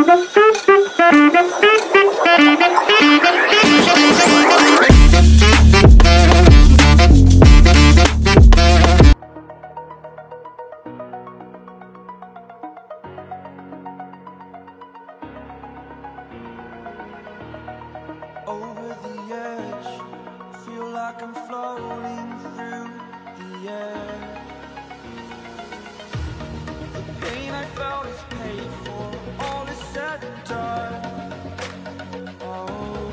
Over the edge, feel like I'm floating through the air. The pain I felt is paid for, all is said and done. Oh,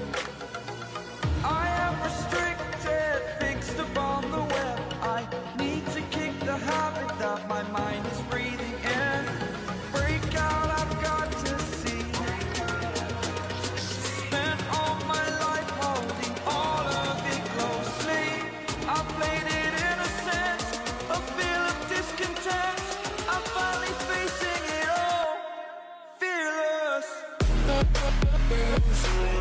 I am restricted, fixed upon the web. I need to kick the habit that my mind is breathing in. Break out, I've got to see. I'm finally facing it all, fearless.